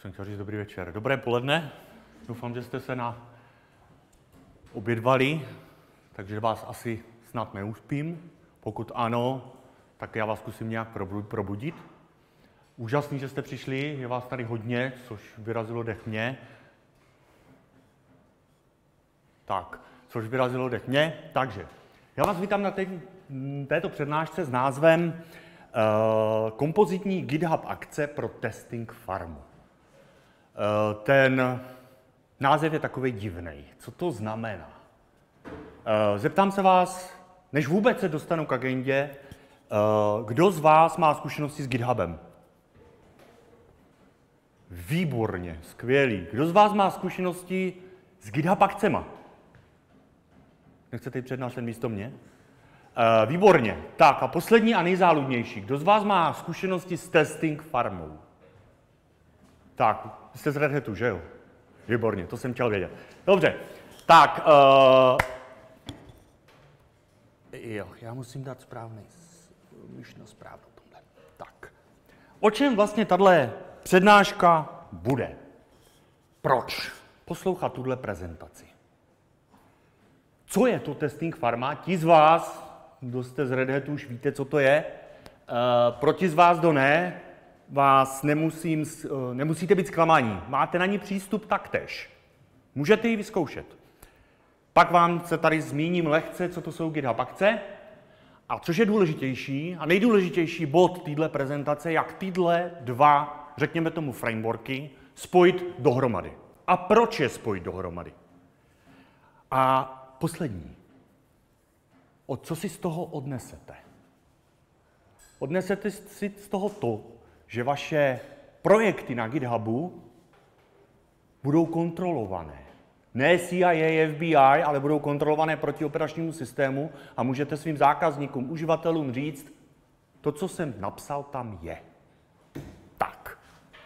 jsem chtěl říct dobrý večer. Dobré poledne. Doufám, že jste se obědvali, takže vás asi snad neuspím. Pokud ano, tak já vás zkusím nějak probudit. Úžasný, že jste přišli, je vás tady hodně, což vyrazilo dech mě. Takže, já vás vítám na této přednášce s názvem Kompozitní GitHub akce pro testing farmu. Ten název je takový divný. Co to znamená? Zeptám se vás, než vůbec se dostanu k agendě, kdo z vás má zkušenosti s GitHubem? Výborně, skvělý. Kdo z vás má zkušenosti s GitHub akcema? Nechcete jít přednášet místo mě? Výborně. Tak a poslední a nejzáludnější. Kdo z vás má zkušenosti s testing farmou? Tak, jste z Red Hatu, že jo? Výborně, to jsem chtěl vědět. Dobře, tak, jo, já musím dát správnou tomhle. Tak, o čem vlastně tahle přednáška bude? Proč poslouchat tuhle prezentaci? Co je to testing farma? Ti z vás, kdo jste z Red Hatu, už víte, co to je. Pro ti z vás, kdo ne, vás nemusíte být zklamaní. Máte na ní přístup taktéž. Můžete ji vyzkoušet. Pak vám se tady zmíním lehce, co to jsou GitHub akce. A což je důležitější a nejdůležitější bod téhle prezentace, jak tyhle dva, řekněme tomu, frameworky spojit dohromady. A proč je spojit dohromady? A poslední. Co si z toho odnesete? Odnesete si z toho to, že vaše projekty na GitHubu budou kontrolované. Ne CIA, FBI, ale budou kontrolované proti operačnímu systému a můžete svým zákazníkům, uživatelům říct, to, co jsem napsal, tam je. Tak.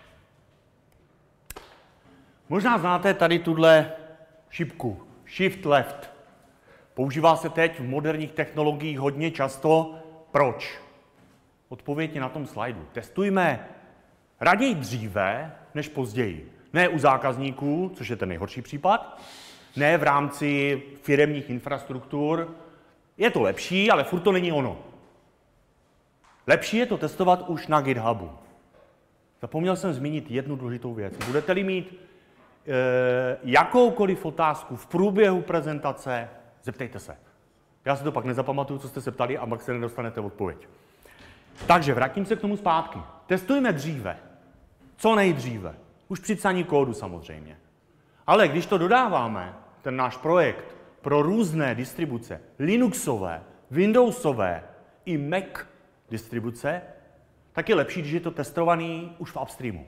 Možná znáte tady tuhle šipku. Shift left. Používá se teď v moderních technologiích hodně často. Proč? Odpověď je na tom slajdu. Testujme raději dříve, než později. Ne u zákazníků, což je ten nejhorší případ, ne v rámci firemních infrastruktur. Je to lepší, ale furt to není ono. Lepší je to testovat už na GitHubu. Zapomněl jsem zmínit jednu důležitou věc. Budete-li mít jakoukoliv otázku v průběhu prezentace, zeptejte se. Já si to pak nezapamatuju, co jste se ptali, a pak se nedostanete odpověď. Takže vrátím se k tomu zpátky. Testujme dříve. Co nejdříve. Už při psaní kódu samozřejmě. Ale když to dodáváme, ten náš projekt, pro různé distribuce, Linuxové, Windowsové i Mac distribuce, tak je lepší, když je to testovaný už v upstreamu.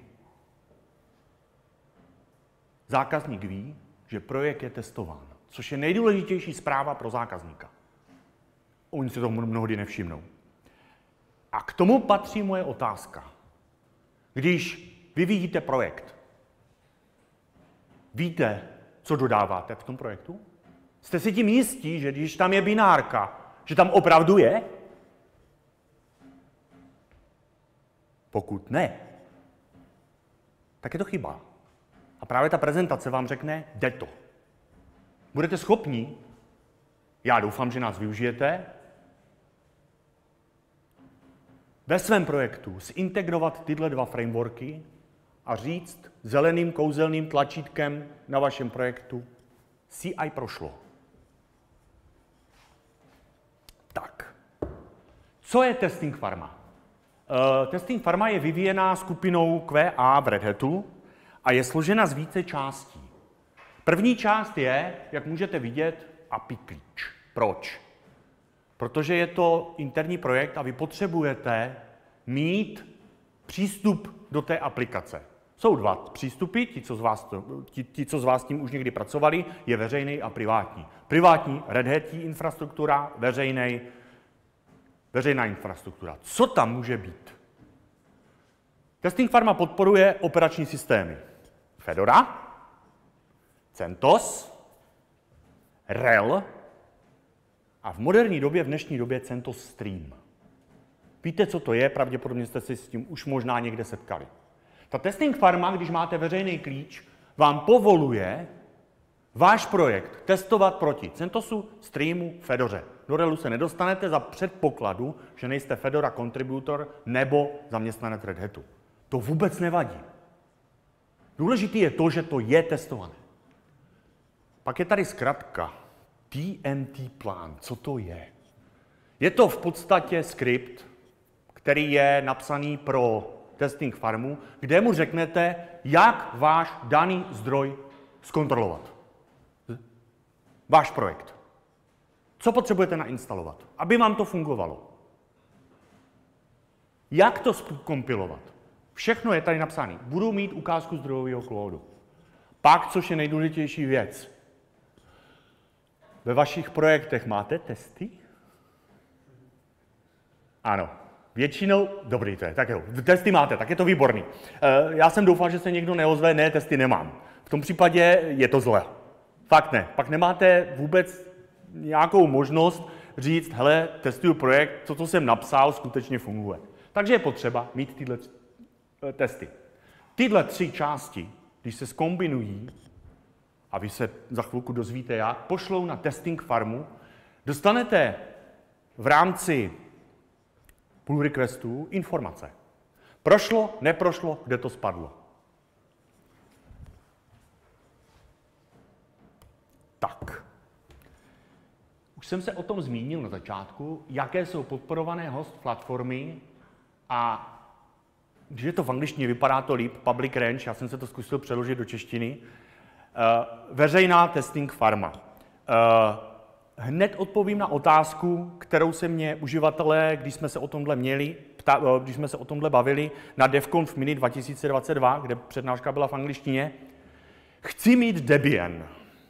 Zákazník ví, že projekt je testován, což je nejdůležitější zpráva pro zákazníka. Oni si toho mnohdy nevšimnou. A k tomu patří moje otázka. Když vyvíjíte projekt, víte, co dodáváte v tom projektu? Jste si tím jistí, že když tam je binárka, že tam opravdu je? Pokud ne, tak je to chyba. A právě ta prezentace vám řekne, jde to. Budete schopni, já doufám, že nás využijete, ve svém projektu zintegrovat tyhle dva frameworky a říct zeleným kouzelným tlačítkem na vašem projektu CI prošlo. Tak, co je testing farma? Testing farma je vyvíjená skupinou QA v Red Hatu a je složena z více částí. První část je, jak můžete vidět, API klíč. Proč? Protože je to interní projekt a vy potřebujete mít přístup do té aplikace. Jsou dva přístupy, ti, co z vás tím už někdy pracovali, je veřejný a privátní. Privátní Red Hat infrastruktura, veřejná infrastruktura. Co tam může být? Testing farma podporuje operační systémy Fedora, CentOS, RHEL a v moderní době, v dnešní době CentOS Stream. Víte, co to je? Pravděpodobně jste se s tím už možná někde setkali. Ta testing farma, když máte veřejný klíč, vám povoluje váš projekt testovat proti CentOSu, Streamu, Fedoře. Do RHELu se nedostanete za předpokladu, že nejste Fedora contributor nebo zaměstnanec Red Hatu. To vůbec nevadí. Důležité je to, že to je testované. Pak je tady zkratka TNT plán. Co to je? Je to v podstatě skript, který je napsaný pro testing farmu, kde mu řeknete, jak váš daný zdroj zkontrolovat. Váš projekt. Co potřebujete nainstalovat, aby vám to fungovalo? Jak to zkompilovat? Všechno je tady napsané. Budu mít ukázku zdrojového kódu. Pak, což je nejdůležitější věc. Ve vašich projektech máte testy? Ano. Většinou, dobrý to je, tak jo, testy máte, tak je to výborný. Já jsem doufal, že se někdo neozve, ne, testy nemám. V tom případě je to zle. Fakt ne. Pak nemáte vůbec nějakou možnost říct, hele, testuju projekt, to, co jsem napsal, skutečně funguje. Takže je potřeba mít tyhle testy. Tyhle 3 části, když se zkombinují, a vy se za chvilku dozvíte jak, pošlou na testing farmu, dostanete v rámci pull requestů informace. Prošlo, neprošlo, kde to spadlo. Tak. Už jsem se o tom zmínil na začátku, jaké jsou podporované host platformy a když je to v angličtině, vypadá to líp, public range, já jsem se to zkusil přeložit do češtiny, veřejná testing farma. Hned odpovím na otázku, kterou se mě uživatelé, když jsme se o tomhle bavili na DevConf Mini 2022, kde přednáška byla v angličtině. Chci mít Debian.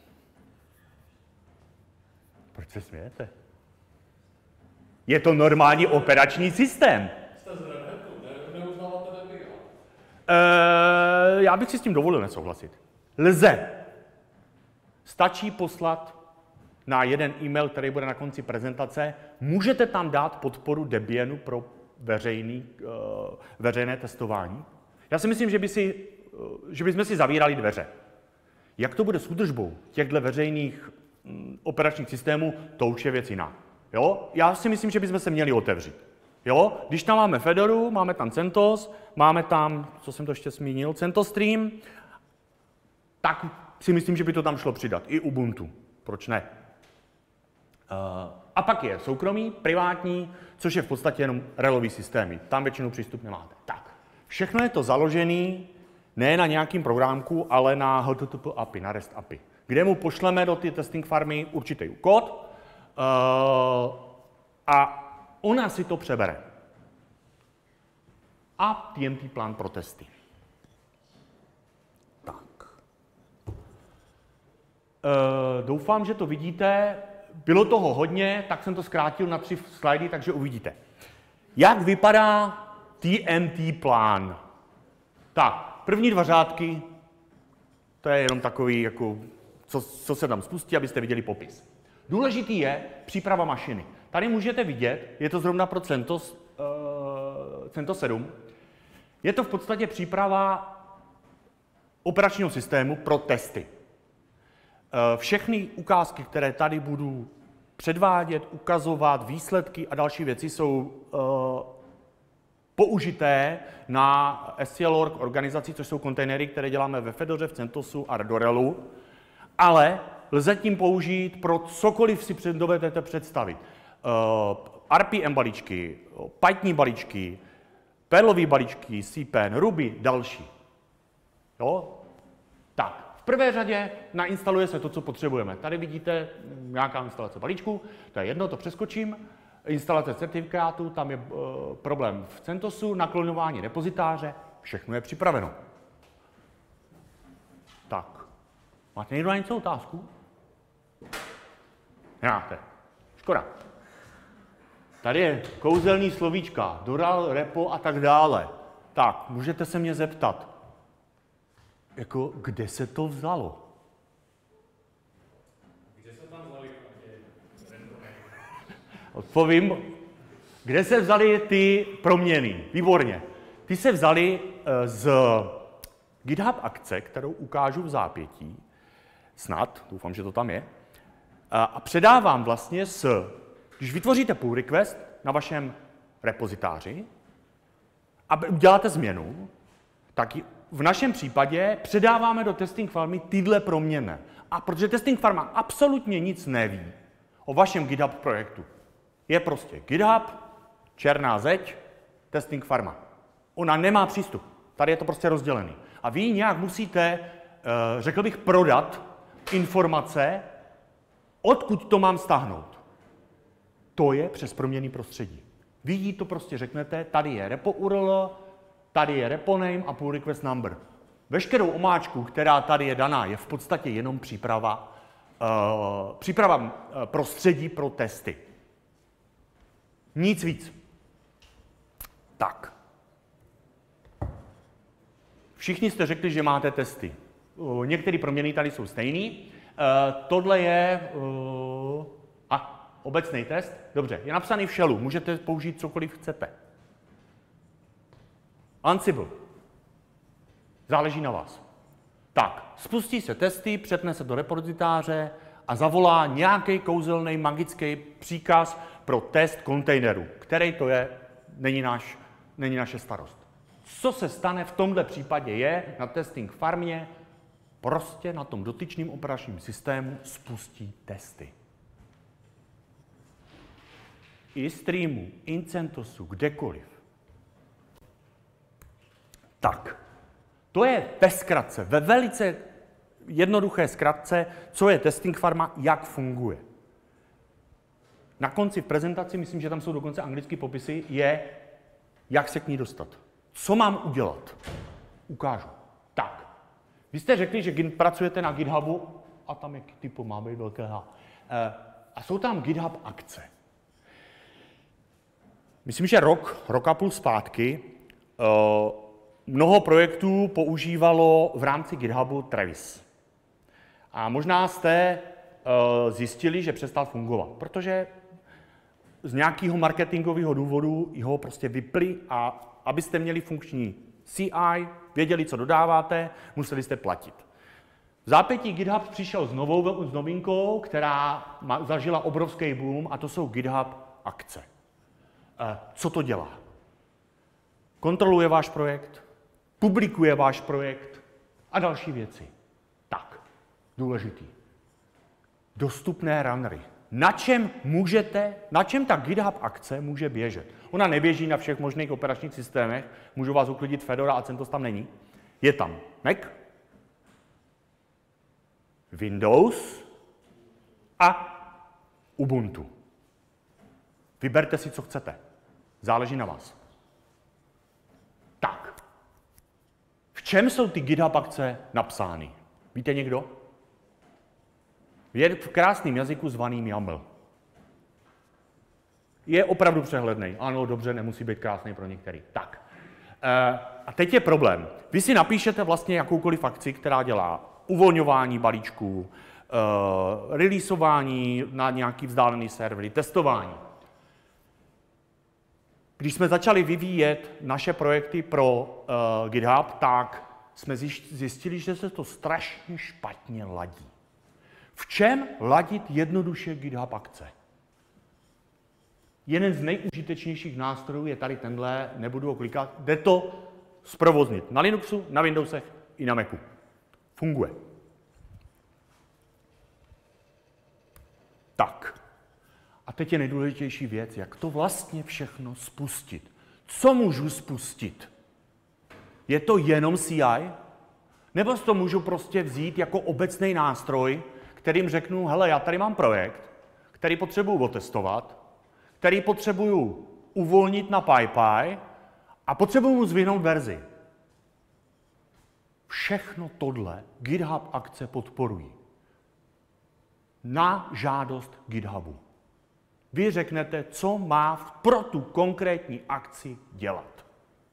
Proč se smějete? Je to normální operační systém. Jste z Red Hatu, neuznáváte Debian? Já bych si s tím dovolil nesouhlasit. Lze. Stačí poslat na jeden e-mail, který bude na konci prezentace. Můžete tam dát podporu Debianu pro veřejné testování. Já si myslím, že bychom si zavírali dveře. Jak to bude s údržbou těchto veřejných operačních systémů, to už je věc jiná. Jo? Já si myslím, že bychom se měli otevřít. Jo? Když tam máme Fedoru, máme tam CentOS, máme tam, co jsem to ještě zmínil, CentOStream, tak si myslím, že by to tam šlo přidat. I Ubuntu. Proč ne? A pak je soukromý, privátní, což je v podstatě jenom RHELový systémy. Tam většinou přístup nemáte. Tak. Všechno je to založené ne na nějakým programku, ale na HTTP API, na REST API, kde mu pošleme do ty testing farmy určitý kód a ona si to přebere. A TNT plán pro testy. Tak. Doufám, že to vidíte. Bylo toho hodně, tak jsem to zkrátil na 3 slajdy, takže uvidíte. Jak vypadá TNT plán? Tak, první 2 řádky, to je jenom takový, jako, co se tam spustí, abyste viděli popis. Důležitý je příprava mašiny. Tady můžete vidět, je to zrovna pro CentOS 7, je to v podstatě příprava operačního systému pro testy. Všechny ukázky, které tady budu předvádět, ukazovat, výsledky a další věci jsou použité na SCL.org organizaci, což jsou kontejnery, které děláme ve Fedoře, v CentOSu a do RHELu, ale lze tím použít pro cokoliv si dovedete představit. RPM balíčky, Python balíčky, Perlový balíčky, CPAN, Ruby, další. Jo? Tak. V prvé řadě nainstaluje se to, co potřebujeme. Tady vidíte nějaká instalace balíčku, to je jedno, to přeskočím. Instalace certifikátu, tam je problém v CentOSu, naklonování repozitáře, všechno je připraveno. Tak, máte někdo na něco otázku? Nemáte. Škoda. Tady je kouzelný slovíčka, Doral, repo a tak dále. Tak, můžete se mě zeptat, jako, kde se to vzalo? Kde se tam vzali? Odpovím, kde se vzaly ty proměny. Výborně. ty se vzaly z GitHub akce, kterou ukážu v zápětí, snad, doufám, že to tam je, a předávám vlastně když vytvoříte pull request na vašem repozitáři a uděláte změnu, tak v našem případě předáváme do testing farmy tyhle proměnné. A protože testing farma absolutně nic neví o vašem GitHub projektu, je prostě GitHub, černá zeď, testing farma. Ona nemá přístup. Tady je to prostě rozdělený. A vy nějak musíte, řekl bych, prodat informace, odkud to mám stáhnout. To je přes proměnný prostředí. Vy jí to prostě řeknete, tady je repo URL, tady je repo name a pull request number. Veškerou omáčku, která tady je daná, je v podstatě jenom příprava prostředí pro testy. Nic víc. Tak. Všichni jste řekli, že máte testy. Některé proměny tady jsou stejný. Tohle je obecný test. Dobře, je napsaný v shellu. Můžete použít cokoliv chcete. Ansible. Záleží na vás. Tak, spustí se testy, přepne se do repozitáře a zavolá nějaký kouzelný magický příkaz pro test kontejneru. Který to je, není naše starost. Co se stane v tomhle případě je, na testing farmě, prostě na tom dotyčném operačním systému spustí testy. I streamu, in CentOSu, kdekoliv. Tak, to je ve zkratce, ve velice jednoduché zkratce, co je testing farma, jak funguje. Na konci v prezentaci, myslím, že tam jsou dokonce anglické popisy, je, jak se k ní dostat. Co mám udělat? Ukážu. Tak, vy jste řekli, že pracujete na GitHubu, a tam je typu, má být velké H. A jsou tam GitHub akce. Myslím, že rok a půl zpátky mnoho projektů používalo v rámci GitHubu Travis. A možná jste zjistili, že přestal fungovat, protože z nějakého marketingového důvodu ho prostě vypli a abyste měli funkční CI, věděli, co dodáváte, museli jste platit. V zápětí GitHub přišel s novinkou, která zažila obrovský boom, a to jsou GitHub akce. Co to dělá? Kontroluje váš projekt, publikuje váš projekt a další věci. Tak, důležitý. Dostupné runnery. Na čem ta GitHub akce může běžet? Ona neběží na všech možných operačních systémech, můžu vás uklidit, Fedora a CentOS tam není. Je tam Mac, Windows a Ubuntu. Vyberte si, co chcete. Záleží na vás. Tak. V čem jsou ty GitHub akce napsány? Víte někdo? Je v krásném jazyku zvaným YAML. Je opravdu přehledný. Ano, dobře, nemusí být krásný pro některý. Tak. A teď je problém. Vy si napíšete vlastně jakoukoliv akci, která dělá uvolňování balíčků, releaseování na nějaký vzdálený servery, testování. Když jsme začali vyvíjet naše projekty pro GitHub, tak jsme zjistili, že se to strašně špatně ladí. V čem ladit jednoduše GitHub akce? Jeden z nejužitečnějších nástrojů je tady tenhle, nebudu ho klikat, jde to zprovoznit na Linuxu, na Windowsech i na Macu. Funguje. Tak. A teď je nejdůležitější věc, jak to vlastně všechno spustit. Co můžu spustit? Je to jenom CI? Nebo to můžu prostě vzít jako obecný nástroj, kterým řeknu, hele, já tady mám projekt, který potřebuju otestovat, který potřebuju uvolnit na PyPy a potřebuju mu zvyhnout verzi. Všechno tohle GitHub akce podporují. Na žádost GitHubu. Vy řeknete, co má pro tu konkrétní akci dělat.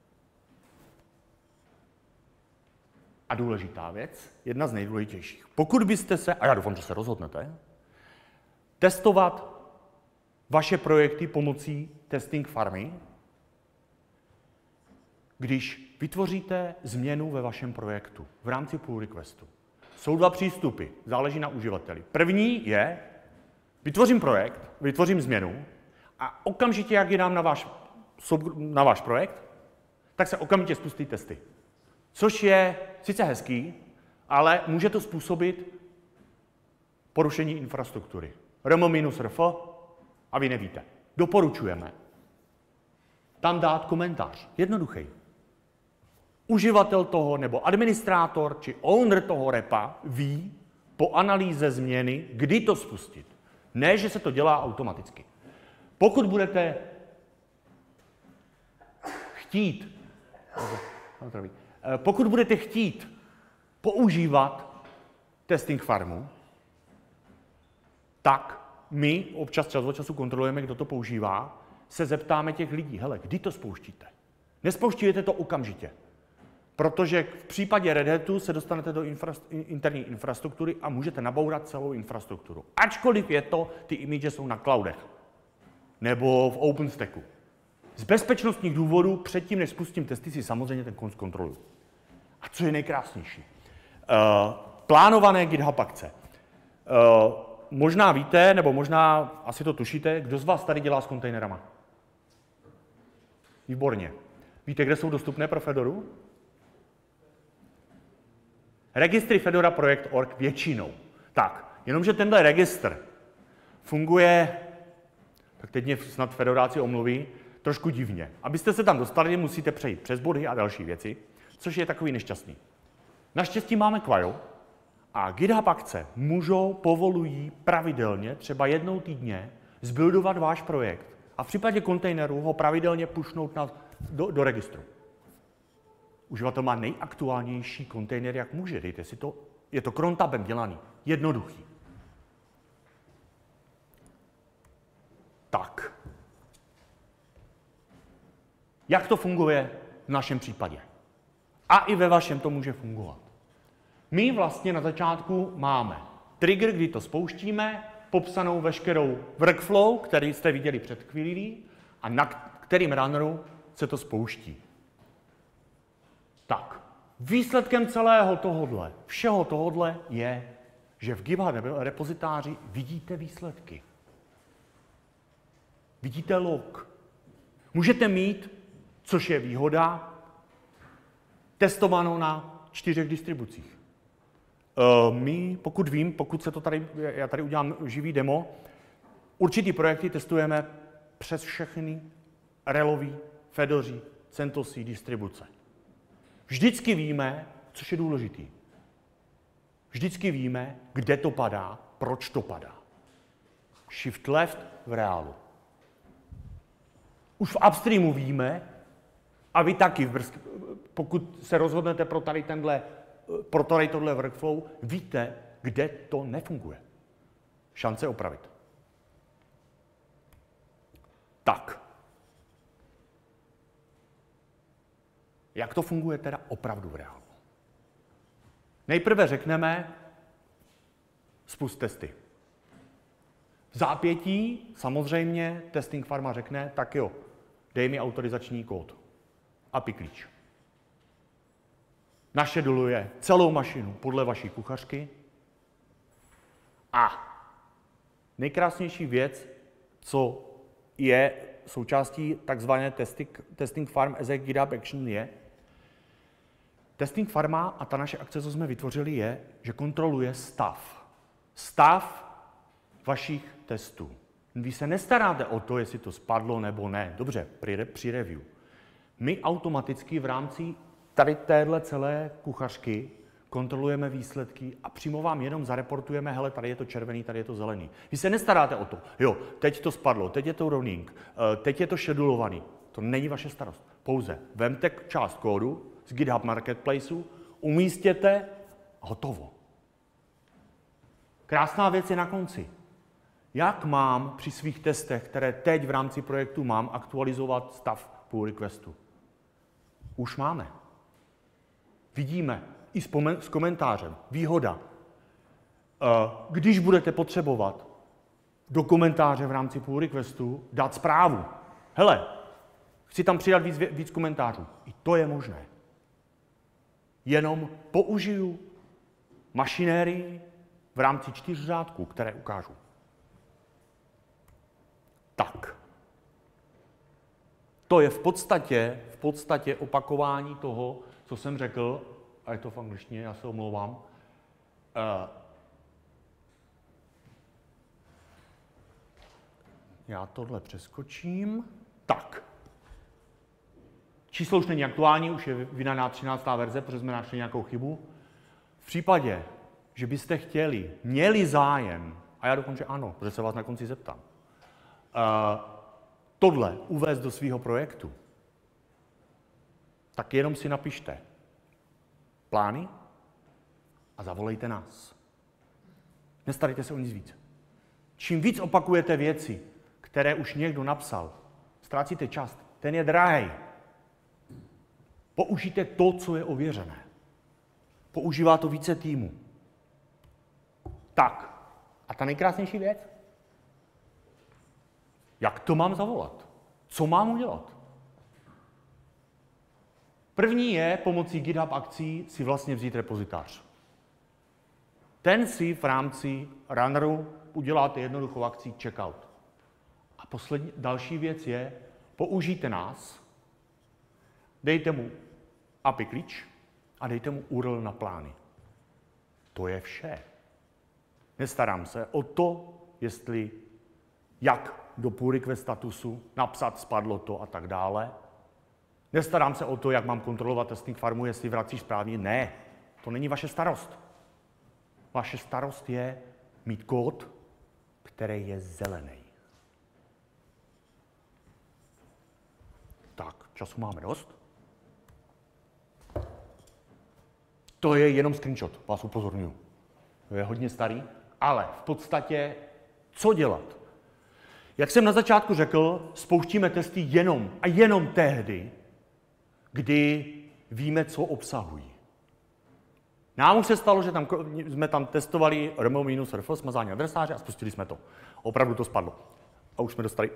A důležitá věc, jedna z nejdůležitějších. Pokud byste se, a já doufám, že se rozhodnete, testovat vaše projekty pomocí testing farmy, když vytvoříte změnu ve vašem projektu v rámci pull requestu. Jsou dva přístupy, záleží na uživateli. První je, vytvořím projekt, vytvořím změnu a okamžitě, jak ji dám na váš projekt, tak se okamžitě spustí testy. Což je sice hezký, ale může to způsobit porušení infrastruktury. rm-rf a vy nevíte. Doporučujeme tam dát komentář. Jednoduchý. Uživatel toho nebo administrátor či owner toho repa ví po analýze změny, kdy to spustit. Ne, že se to dělá automaticky. Pokud budete chtít používat testing farmu, tak my občas čas od času kontrolujeme, kdo to používá, se zeptáme těch lidí, hele, kdy to spouštíte? Nespouštíte to okamžitě, protože v případě Red Hatu se dostanete do interní infrastruktury a můžete nabourat celou infrastrukturu. Ačkoliv ty image jsou na cloudech nebo v OpenStacku. Z bezpečnostních důvodů předtím, než spustím testy, si samozřejmě ten konc kontroluju. A co je nejkrásnější? Plánované GitHub akce. Možná víte, nebo možná asi to tušíte, kdo z vás tady dělá s kontejnerama? Výborně. Víte, kde jsou dostupné pro Fedoru? Registry Fedora Project.org většinou. Tak, jenomže tenhle registr funguje, tak teď mě snad fedoráci omluví, trošku divně. Abyste se tam dostali, musíte přejít přes body a další věci, což je takový nešťastný. Naštěstí máme Quail a GitHub akce povolují pravidelně, třeba jednou týdně, zbuildovat váš projekt a v případě kontejneru ho pravidelně pushnout do registru. Uživatel má nejaktuálnější kontejner, jak může. Dejte si to. Je to crontabem dělaný. Jednoduchý. Tak. Jak to funguje v našem případě? A i ve vašem to může fungovat. My vlastně na začátku máme trigger, kdy to spouštíme, popsanou veškerou workflow, který jste viděli před chvílí, a na kterým runneru se to spouští. Tak, výsledkem všeho tohodle je, že v GitHub repozitáři vidíte výsledky. Vidíte log. Můžete mít, což je výhoda, testováno na 4 distribucích. Pokud se to já tady udělám živý demo, určitý projekty testujeme přes všechny relový, Fedoří, CentOSy distribuce. Vždycky víme, což je důležitý. Vždycky víme, kde to padá, proč to padá. Shift left v reálu. Už v upstreamu víme, a vy taky, pokud se rozhodnete pro tady tohle workflow, víte, kde to nefunguje. Šance opravit. Tak. Jak to funguje teda opravdu v reálu? Nejprve řekneme, spust testy. V zápětí samozřejmě testing farma řekne, tak jo, dej mi autorizační kód. API klíč. Našeduluje celou mašinu podle vaší kuchařky a nejkrásnější věc, co je součástí takzvané testing farm as a GitHub action je, testing farma a ta naše akce, co jsme vytvořili, je, že kontroluje stav vašich testů. Vy se nestaráte o to, jestli to spadlo nebo ne. Dobře, při review. My automaticky v rámci tady téhle celé kuchařky kontrolujeme výsledky a přímo vám jenom zareportujeme, hele, tady je to červený, tady je to zelený. Vy se nestaráte o to, jo, teď to spadlo, teď je to running, teď je to schedulovaný. To není vaše starost. Pouze vemte část kódu z GitHub Marketplaceu, umístěte a hotovo. Krásná věc je na konci. Jak mám při svých testech, které teď v rámci projektu mám, aktualizovat stav pull requestu? Už máme. Vidíme i s komentářem. Výhoda. Když budete potřebovat do komentáře v rámci pull requestu dát zprávu. Hele, chci tam přidat víc komentářů. I To je možné. Jenom použiju mašinérii v rámci 4 řádků, které ukážu. Tak. To je v podstatě opakování toho, co jsem řekl, a je to v angličtině, já se omlouvám. Já tohle přeskočím. Tak. Číslo už není aktuální, už je vydaná 13. verze, protože jsme našli nějakou chybu. V případě, že byste měli zájem, a já dokonce ano, protože se vás na konci zeptám, tohle uvést do svého projektu, tak jenom si napište plány a zavolejte nás. Nestarejte se o nic víc. Čím víc opakujete věci, které už někdo napsal, ztrácíte čas, ten je drahý. Použijte to, co je ověřené. Používá to více týmů. Tak, a ta nejkrásnější věc? Jak to mám zavolat? Co mám udělat? První je pomocí GitHub akcí si vlastně vzít repozitář. Ten si v rámci runneru uděláte jednoduchou akcí checkout. A další věc je, použijte nás, dejte mu API klíč a dejte mu URL na plány. To je vše. Nestarám se o to, jak do pull request statusu napsat, spadlo to a tak dále. Nestarám se o to, jak mám kontrolovat testing farmu, jestli vracíš správně. Ne, to není vaše starost. Vaše starost je mít kód, který je zelený. Tak, času máme dost. To je jenom screenshot, vás upozorňuji. To je hodně starý, ale v podstatě, co dělat? Jak jsem na začátku řekl, spouštíme testy jenom a jenom tehdy, kdy víme, co obsahují. Nám už se stalo, že jsme tam testovali rmo-rf, smazání adresáře a spustili jsme to. Opravdu to spadlo. A už jsme dostali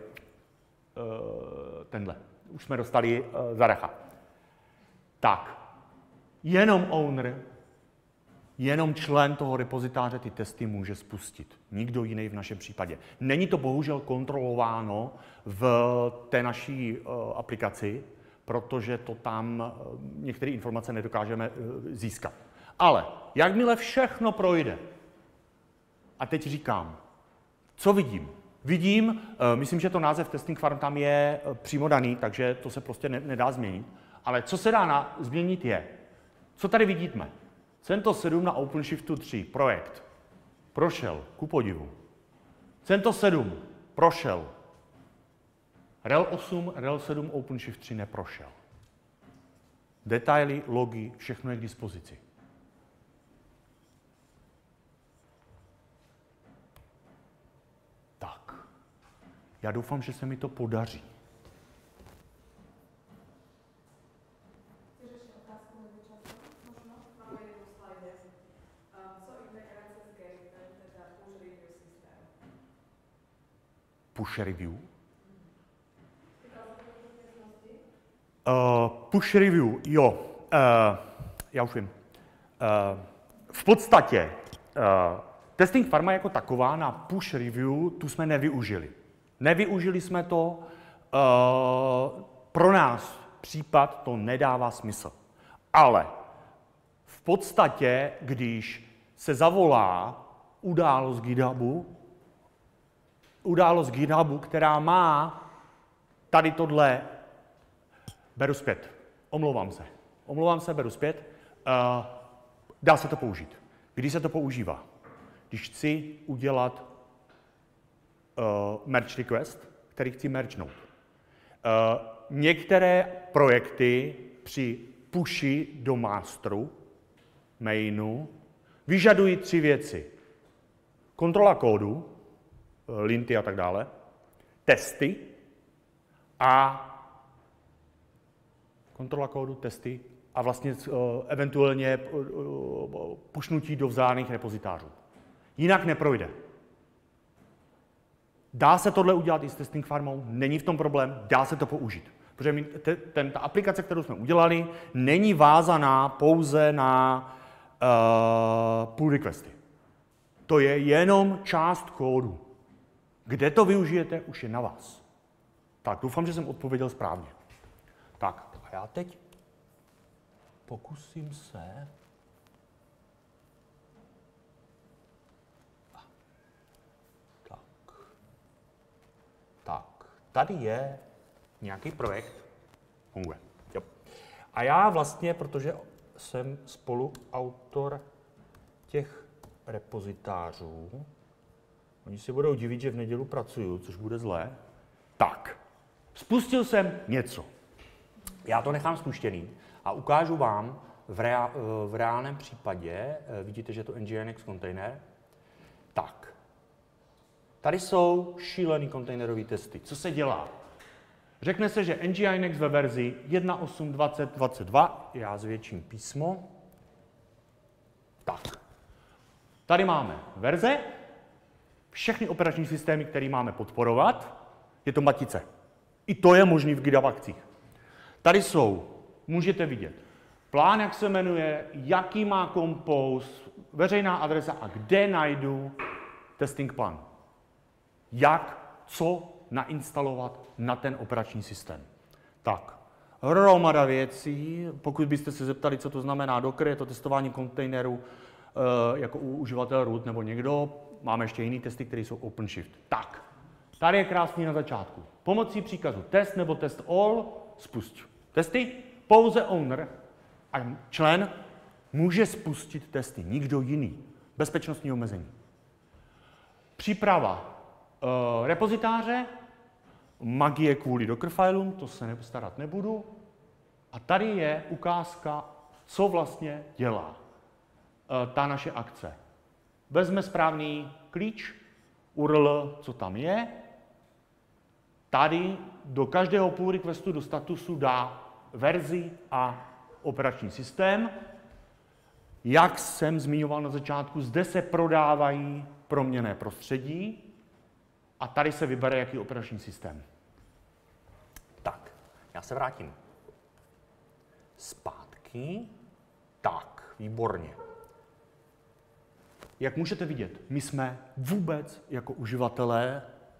Už jsme dostali Zaracha. Tak, jenom owner, jenom člen toho repozitáře ty testy může spustit. Nikdo jiný v našem případě. Není to bohužel kontrolováno v té naší aplikaci, protože to tam některé informace nedokážeme získat. Ale jakmile všechno projde, a teď říkám, co vidím? Myslím, že to název Testing Farm tam je přímo daný, takže to se prostě nedá změnit. Ale co se dá změnit je, co tady vidíme? CentOS 7 na OpenShiftu 3 projekt prošel, ku podivu. CentOS 7 prošel. RHEL 8, RHEL 7, OpenShift 3 neprošel. Detaily, logy, všechno je k dispozici. Tak. Já doufám, že se mi to podaří. Push review. Push review, jo. Já už vím. V podstatě testing farma jako taková na push review tu jsme nevyužili. Nevyužili jsme to, pro nás případ to nedává smysl. Ale v podstatě, když se zavolá událost GitHubu, která má tady tohle, beru zpět, omlouvám se, beru zpět, dá se to použít. Kdy se to používá? Když chci udělat merge request, který chci mergenout. Některé projekty při pushi do masteru, mainu, vyžadují 3 věci. Kontrola kódu, linty a tak dále, testy a kontrola kódu, testy a vlastně eventuálně pušnutí do vzájemných repozitářů. Jinak neprojde. Dá se tohle udělat i s testing farmou, není v tom problém, dá se to použít. Protože ta aplikace, kterou jsme udělali, není vázaná pouze na pull requesty. To je jenom část kódu. Kde to využijete, už je na vás. Tak, doufám, že jsem odpověděl správně. Tak, a já teď pokusím se... Tak, tady je nějaký projekt. Funguje. Jo. A já vlastně, protože jsem spoluautor těch repozitářů, oni si budou divit, že v neděli pracuju, což bude zlé. Tak, spustil jsem něco. Já to nechám spuštěný a ukážu vám v reálném případě, vidíte, že je to Nginx kontejner. Tak, tady jsou šílený kontejnerové testy. Co se dělá? Řekne se, že Nginx ve verzi 1.8.20.22, já zvětším písmo. Tak, tady máme verze, všechny operační systémy, které máme podporovat, je to matice. I to je možný v GitHub. Tady jsou, můžete vidět, plán, jak se jmenuje, jaký má compose, veřejná adresa a kde najdu testing plan. Jak, co nainstalovat na ten operační systém. Tak, hromada věcí, pokud byste se zeptali, co to znamená Docker, je to testování kontejnerů jako u uživatel root nebo někdo, máme ještě jiný testy, které jsou OpenShift. Tak, tady je krásný na začátku. Pomocí příkazu test nebo test all spust testy, pouze owner a člen může spustit testy, nikdo jiný. Bezpečnostní omezení. Příprava repozitáře, magie kvůli Dockerfilům, to se starat nebudu. A tady je ukázka, co vlastně dělá ta naše akce. Vezme správný klíč, URL, co tam je, tady do každého pull requestu do statusu dá verzi a operační systém. Jak jsem zmiňoval na začátku, zde se prodávají proměnné prostředí a tady se vybere, jaký operační systém. Tak, já se vrátím zpátky. Tak, výborně. Jak můžete vidět, my jsme vůbec jako uživatelé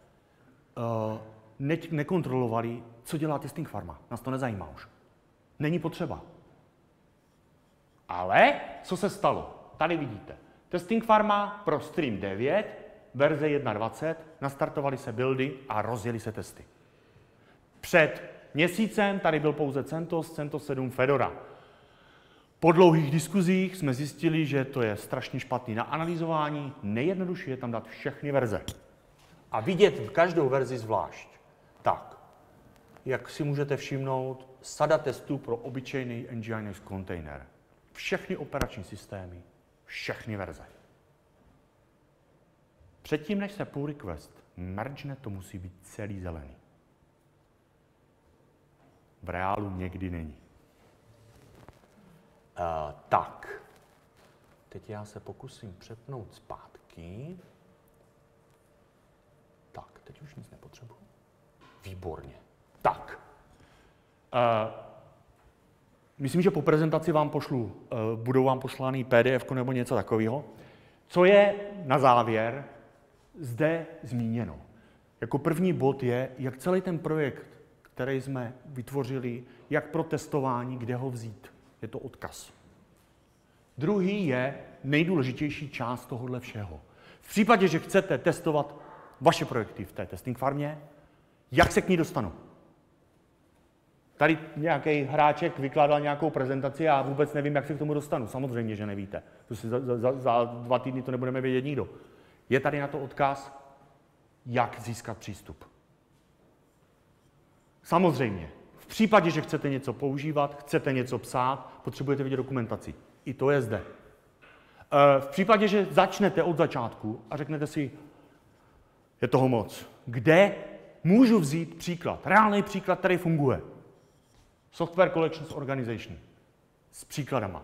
nekontrolovali, co dělá testing farma. Nás to nezajímá už. Není potřeba. Ale co se stalo? Tady vidíte. Testing farma pro Stream 9, verze 1.20, nastartovaly se buildy a rozjeli se testy. Před měsícem tady byl pouze CentOS 7 Fedora. Po dlouhých diskuzích jsme zjistili, že to je strašně špatný na analyzování, nejjednodušší je tam dát všechny verze. A vidět každou verzi zvlášť. Tak, jak si můžete všimnout, sada testů pro obyčejný Nginx kontejner. Všechny operační systémy, všechny verze. Předtím, než se pull request mergene, to musí být celý zelený. V reálu někdy není. Tak, teď já se pokusím přepnout zpátky. Tak, teď už nic nepotřebuji. Výborně. Tak. Myslím, že po prezentaci vám pošlu, budou vám poslány PDF nebo něco takového. Co je na závěr zde zmíněno? Jako první bod je, jak celý ten projekt, který jsme vytvořili, jak pro testování, kde ho vzít. Je to odkaz. Druhý je nejdůležitější část tohohle všeho. V případě, že chcete testovat vaše projekty v té testing farmě, jak se k ní dostanu? Tady nějaký hráček vykládal nějakou prezentaci a já vůbec nevím, jak se k tomu dostanu. Samozřejmě, že nevíte. Prostě za 2 týdny to nebudeme vědět nikdo. Je tady na to odkaz, jak získat přístup. Samozřejmě, v případě, že chcete něco používat, chcete něco psát, potřebujete vidět dokumentaci. I to je zde. V případě, že začnete od začátku a řeknete si, je toho moc, kde můžu vzít příklad, reálný příklad, který funguje. Software Collections Organization s příkladama.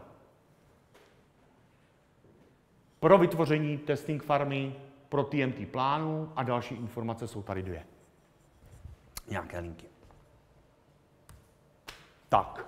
Pro vytvoření testing farmy, pro TMT plánu a další informace jsou tady 2. Nějaké linky. Tak.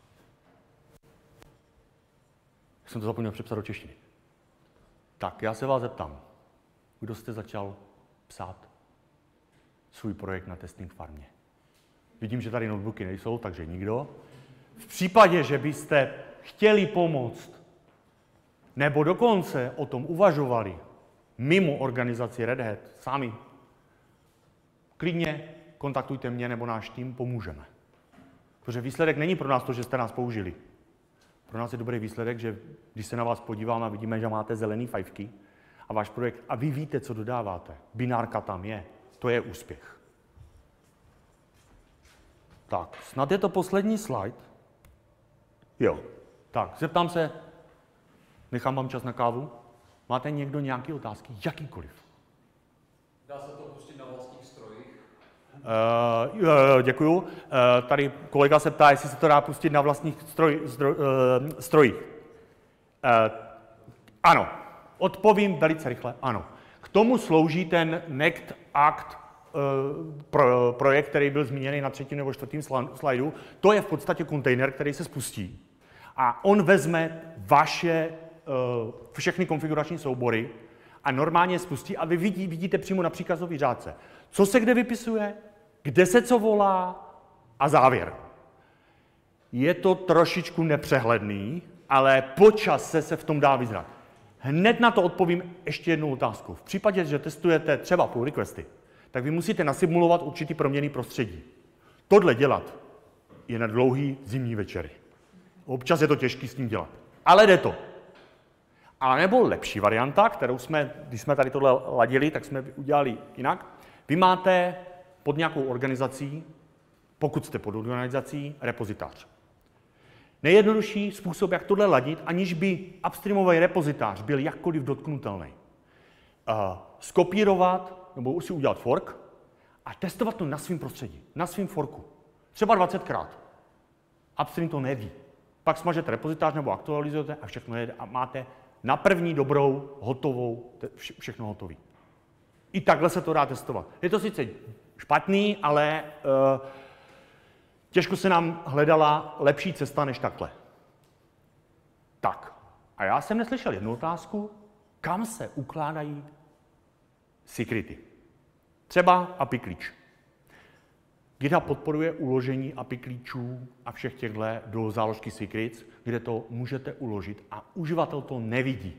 Jsem to zapomněl přepsat do češtiny. Tak, já se vás zeptám, kdo jste začal psát svůj projekt na testing farmě? Vidím, že tady notebooky nejsou, takže nikdo. V případě, že byste chtěli pomoct, nebo dokonce o tom uvažovali mimo organizaci Red Hat, sami, klidně kontaktujte mě nebo náš tým, pomůžeme. Protože výsledek není pro nás to, že jste nás použili. Pro nás je dobrý výsledek, že když se na vás podíváme a vidíme, že máte zelený fajfky a váš projekt a vy víte, co dodáváte, binárka tam je, to je úspěch. Tak, snad je to poslední slide. Jo, tak, zeptám se, nechám vám čas na kávu. Máte někdo nějaké otázky? Jakýkoliv. Dá se to pustit na vlastních strojích? Děkuju. Tady kolega se ptá, jestli se to dá pustit na vlastních strojích. Ano, odpovím velice rychle, ano. K tomu slouží ten NECT Act projekt, který byl zmíněný na 3. nebo 4. slajdu. To je v podstatě kontejner, který se spustí. A on vezme vaše všechny konfigurační soubory a normálně spustí a vy vidíte přímo na příkazové řádce, co se kde vypisuje, kde se co volá a závěr. Je to trošičku nepřehledný, ale po čase se v tom dá vyznat. Hned na to odpovím ještě jednou otázku. V případě, že testujete třeba pull requesty, tak vy musíte nasimulovat určitý proměnný prostředí. Tohle dělat je na dlouhý zimní večery. Občas je to těžké s tím dělat, ale jde to. A nebo lepší varianta, kterou jsme, když jsme tady tohle ladili, tak jsme udělali jinak. Vy máte pod nějakou organizací, pokud jste pod organizací, repozitář. Nejjednodušší způsob, jak tohle ladit, aniž by upstreamový repozitář byl jakkoliv dotknutelný. Skopírovat, nebo si udělat fork a testovat to na svém prostředí, na svém forku. Třeba 20krát. Upstream to neví. Pak smažete repozitář nebo aktualizujete a všechno jede a máte na první dobrou, hotovou, všechno hotový. I takhle se to dá testovat. Je to sice špatný, ale těžko se nám hledala lepší cesta než takhle. Tak, a já jsem neslyšel jednu otázku, kam se ukládají secrety. Třeba API klíč. GitHub podporuje uložení API klíčů a všech těchto do záložky secrets, kde to můžete uložit a uživatel to nevidí.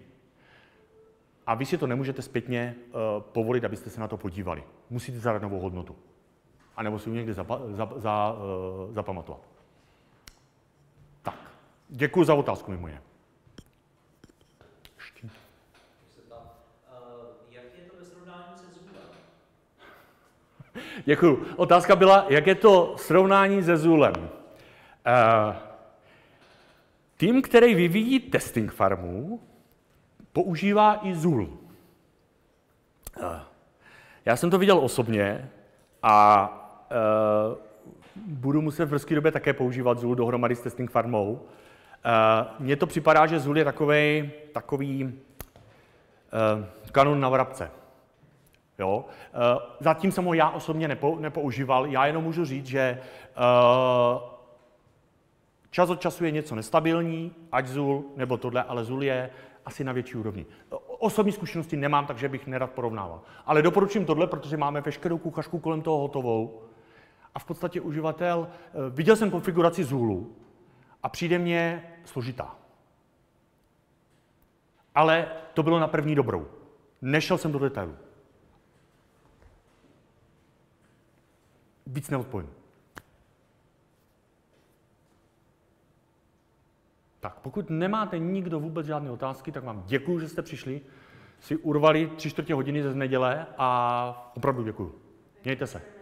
A vy si to nemůžete zpětně povolit, abyste se na to podívali. Musíte zadat novou hodnotu. A nebo si ji někde zapamatovat. Tak, děkuji za otázku mimo jiné. Jak je to ve srovnání se Zoolem? Děkuji. Otázka byla, jak je to srovnání se Zoolem. Tým, který vyvíjí testing farmu, používá i Zool. Já jsem to viděl osobně a budu muset v brzké době také používat Zool dohromady s testing farmou. Mně to připadá, že Zool je takový kanon na vrabce. Jo? Zatím jsem ho já osobně nepoužíval, já jenom můžu říct, že čas od času je něco nestabilní, ať Zool nebo tohle, ale Zool je asi na větší úrovni. Osobní zkušenosti nemám, takže bych nerad porovnával. Ale doporučím tohle, protože máme veškerou kuchařku kolem toho hotovou. A v podstatě uživatel, viděl jsem konfiguraci Zoolu a přijde mně složitá. Ale to bylo na první dobrou. Nešel jsem do detailu. Víc neodpovím. Tak, pokud nemáte nikdo vůbec žádné otázky, tak vám děkuju, že jste přišli, si urvali 3/4 hodiny ze neděle a opravdu děkuju. Mějte se.